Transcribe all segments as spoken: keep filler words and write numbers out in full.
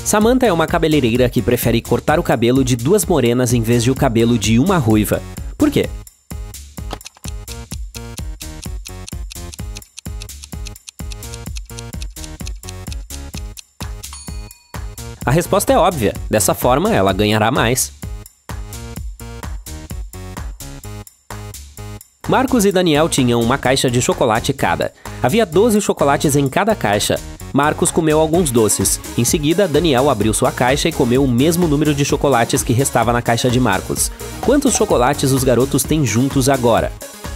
Samantha é uma cabeleireira que prefere cortar o cabelo de duas morenas em vez de o cabelo de uma ruiva. Por quê? A resposta é óbvia. Dessa forma, ela ganhará mais. Marcos e Daniel tinham uma caixa de chocolate cada. Havia doze chocolates em cada caixa. Marcos comeu alguns doces. Em seguida, Daniel abriu sua caixa e comeu o mesmo número de chocolates que restava na caixa de Marcos. Quantos chocolates os garotos têm juntos agora?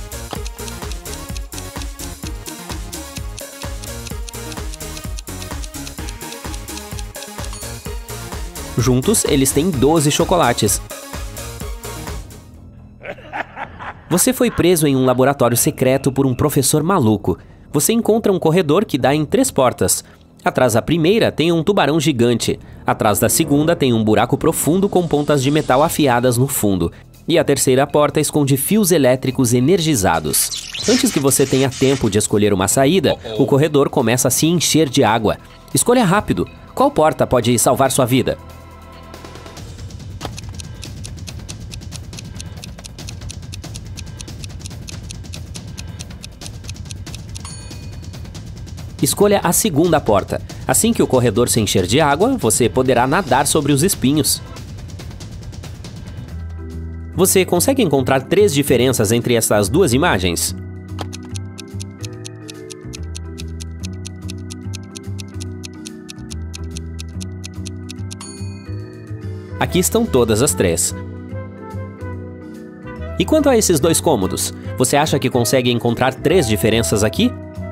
Juntos, eles têm doze chocolates. Você foi preso em um laboratório secreto por um professor maluco. Você encontra um corredor que dá em três portas. Atrás da primeira tem um tubarão gigante. Atrás da segunda tem um buraco profundo com pontas de metal afiadas no fundo. E a terceira porta esconde fios elétricos energizados. Antes que você tenha tempo de escolher uma saída, o corredor começa a se encher de água. Escolha rápido. Qual porta pode salvar sua vida? Escolha a segunda porta. Assim que o corredor se encher de água, você poderá nadar sobre os espinhos. Você consegue encontrar três diferenças entre essas duas imagens? Aqui estão todas as três. E quanto a esses dois cômodos? Você acha que consegue encontrar três diferenças aqui?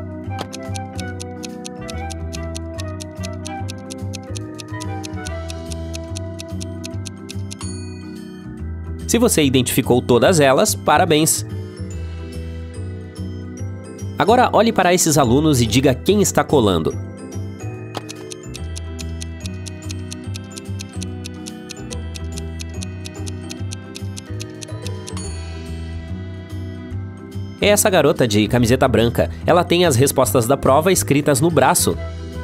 Se você identificou todas elas, parabéns! Agora olhe para esses alunos e diga quem está colando. É essa garota de camiseta branca. Ela tem as respostas da prova escritas no braço.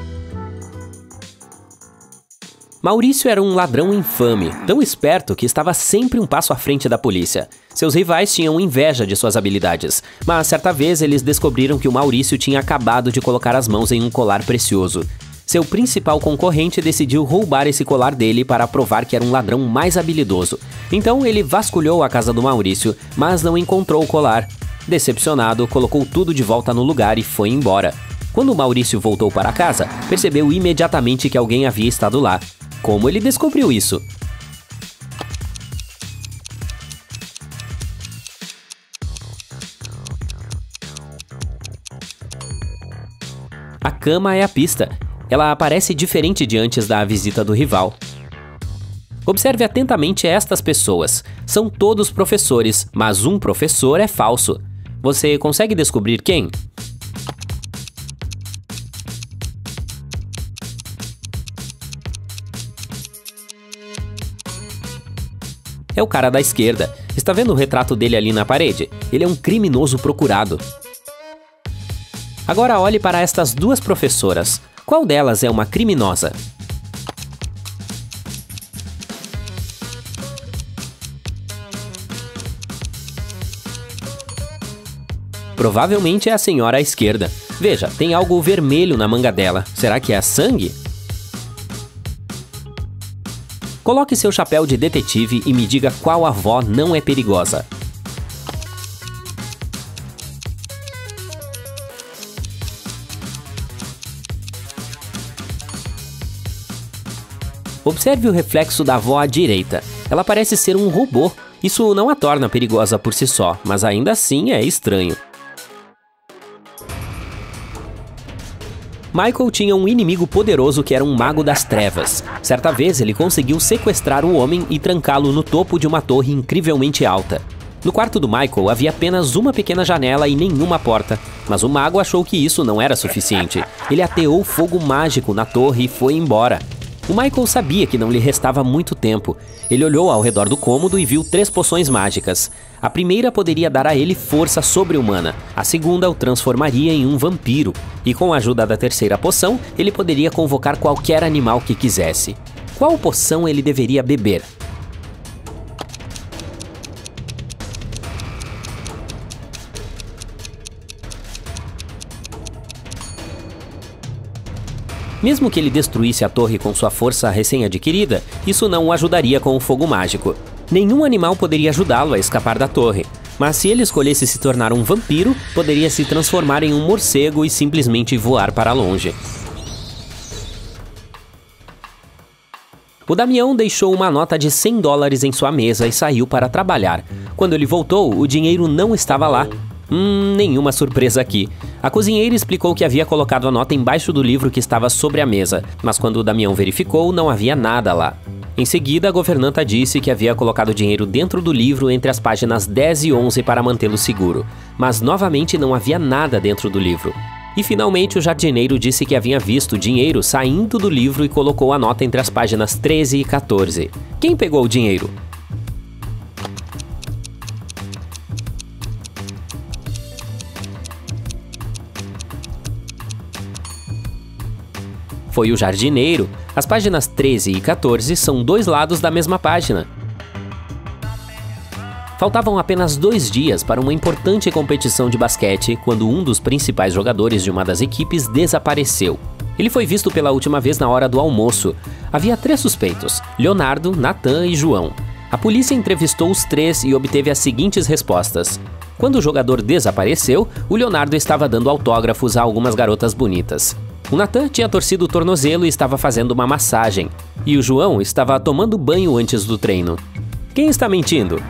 Maurício era um ladrão infame, tão esperto que estava sempre um passo à frente da polícia. Seus rivais tinham inveja de suas habilidades, mas certa vez eles descobriram que o Maurício tinha acabado de colocar as mãos em um colar precioso. Seu principal concorrente decidiu roubar esse colar dele para provar que era um ladrão mais habilidoso. Então ele vasculhou a casa do Maurício, mas não encontrou o colar. Decepcionado, colocou tudo de volta no lugar e foi embora. Quando o Maurício voltou para casa, percebeu imediatamente que alguém havia estado lá. Como ele descobriu isso? A cama é a pista. Ela aparece diferente de antes da visita do rival. Observe atentamente estas pessoas. São todos professores, mas um professor é falso. Você consegue descobrir quem? É o cara da esquerda. Está vendo o retrato dele ali na parede? Ele é um criminoso procurado. Agora olhe para estas duas professoras. Qual delas é uma criminosa? Provavelmente é a senhora à esquerda. Veja, tem algo vermelho na manga dela. Será que é sangue? Coloque seu chapéu de detetive e me diga qual avó não é perigosa. Observe o reflexo da avó à direita. Ela parece ser um robô. Isso não a torna perigosa por si só, mas ainda assim é estranho. Michael tinha um inimigo poderoso que era um mago das trevas. Certa vez ele conseguiu sequestrar o homem e trancá-lo no topo de uma torre incrivelmente alta. No quarto do Michael havia apenas uma pequena janela e nenhuma porta, mas o mago achou que isso não era suficiente. Ele ateou fogo mágico na torre e foi embora. O Michael sabia que não lhe restava muito tempo. Ele olhou ao redor do cômodo e viu três poções mágicas. A primeira poderia dar a ele força sobre-humana, a segunda o transformaria em um vampiro, e com a ajuda da terceira poção, ele poderia convocar qualquer animal que quisesse. Qual poção ele deveria beber? Mesmo que ele destruísse a torre com sua força recém-adquirida, isso não o ajudaria com o fogo mágico. Nenhum animal poderia ajudá-lo a escapar da torre, mas se ele escolhesse se tornar um vampiro, poderia se transformar em um morcego e simplesmente voar para longe. O Damião deixou uma nota de cem dólares em sua mesa e saiu para trabalhar. Quando ele voltou, o dinheiro não estava lá. Hum, nenhuma surpresa aqui. A cozinheira explicou que havia colocado a nota embaixo do livro que estava sobre a mesa, mas quando o Damião verificou, não havia nada lá. Em seguida, a governanta disse que havia colocado o dinheiro dentro do livro entre as páginas dez e onze para mantê-lo seguro, mas novamente não havia nada dentro do livro. E finalmente o jardineiro disse que havia visto o dinheiro saindo do livro e colocou a nota entre as páginas treze e quatorze. Quem pegou o dinheiro? Foi o jardineiro. As páginas treze e quatorze são dois lados da mesma página. Faltavam apenas dois dias para uma importante competição de basquete quando um dos principais jogadores de uma das equipes desapareceu. Ele foi visto pela última vez na hora do almoço. Havia três suspeitos: Leonardo, Nathan e João. A polícia entrevistou os três e obteve as seguintes respostas. Quando o jogador desapareceu, o Leonardo estava dando autógrafos a algumas garotas bonitas. O Nathan tinha torcido o tornozelo e estava fazendo uma massagem. E o João estava tomando banho antes do treino. Quem está mentindo?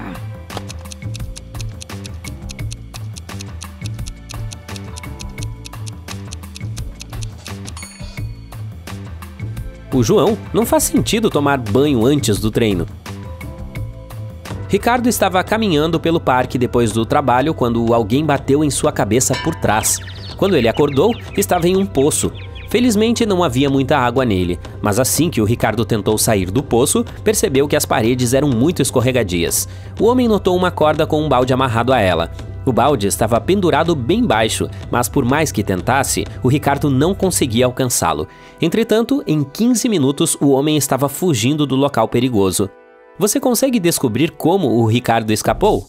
O João. Não faz sentido tomar banho antes do treino. Ricardo estava caminhando pelo parque depois do trabalho quando alguém bateu em sua cabeça por trás. Quando ele acordou, estava em um poço. Felizmente não havia muita água nele, mas assim que o Ricardo tentou sair do poço, percebeu que as paredes eram muito escorregadias. O homem notou uma corda com um balde amarrado a ela. O balde estava pendurado bem baixo, mas por mais que tentasse, o Ricardo não conseguia alcançá-lo. Entretanto, em quinze minutos, o homem estava fugindo do local perigoso. Você consegue descobrir como o Ricardo escapou?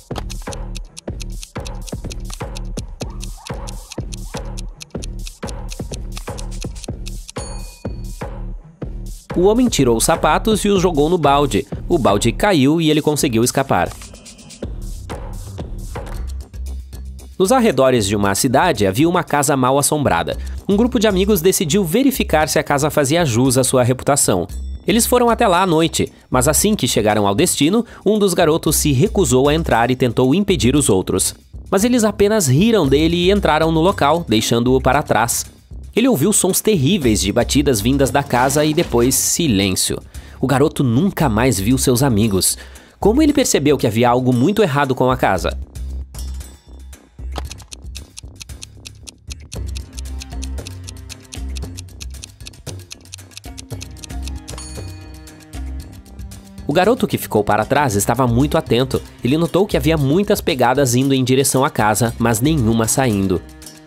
O homem tirou os sapatos e os jogou no balde. O balde caiu e ele conseguiu escapar. Nos arredores de uma cidade havia uma casa mal assombrada. Um grupo de amigos decidiu verificar se a casa fazia jus à sua reputação. Eles foram até lá à noite, mas assim que chegaram ao destino, um dos garotos se recusou a entrar e tentou impedir os outros. Mas eles apenas riram dele e entraram no local, deixando-o para trás. Ele ouviu sons terríveis de batidas vindas da casa e depois silêncio. O garoto nunca mais viu seus amigos. Como ele percebeu que havia algo muito errado com a casa? O garoto que ficou para trás estava muito atento. Ele notou que havia muitas pegadas indo em direção à casa, mas nenhuma saindo.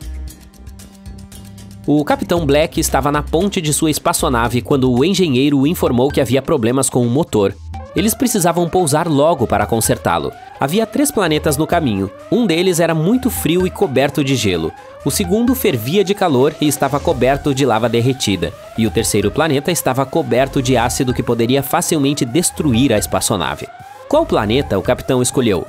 O Capitão Black estava na ponte de sua espaçonave quando o engenheiro o informou que havia problemas com o motor. Eles precisavam pousar logo para consertá-lo. Havia três planetas no caminho. Um deles era muito frio e coberto de gelo. O segundo fervia de calor e estava coberto de lava derretida. E o terceiro planeta estava coberto de ácido que poderia facilmente destruir a espaçonave. Qual planeta o capitão escolheu?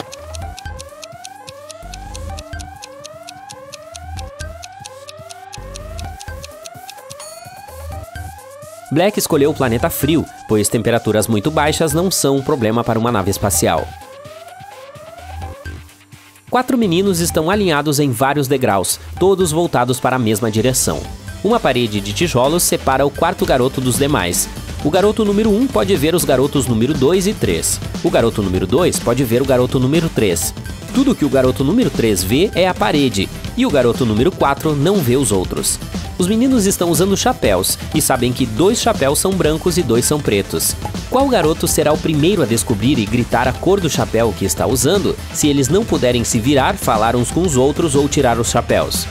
Black escolheu o planeta frio, pois temperaturas muito baixas não são um problema para uma nave espacial. Quatro meninos estão alinhados em vários degraus, todos voltados para a mesma direção. Uma parede de tijolos separa o quarto garoto dos demais. O garoto número um pode ver os garotos número dois e três. O garoto número dois pode ver o garoto número três. Tudo que o garoto número três vê é a parede, e o garoto número quatro não vê os outros. Os meninos estão usando chapéus e sabem que dois chapéus são brancos e dois são pretos. Qual garoto será o primeiro a descobrir e gritar a cor do chapéu que está usando se eles não puderem se virar, falar uns com os outros ou tirar os chapéus?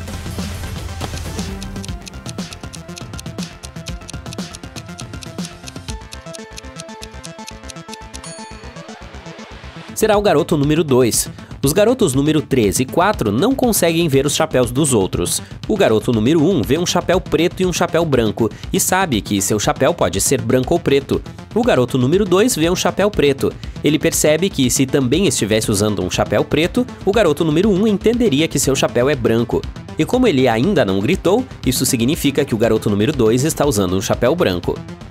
Será o garoto número dois. Os garotos número três e quatro não conseguem ver os chapéus dos outros. O garoto número um vê um chapéu preto e um chapéu branco e sabe que seu chapéu pode ser branco ou preto. O garoto número dois vê um chapéu preto. Ele percebe que se também estivesse usando um chapéu preto, o garoto número um entenderia que seu chapéu é branco. E como ele ainda não gritou, isso significa que o garoto número dois está usando um chapéu branco.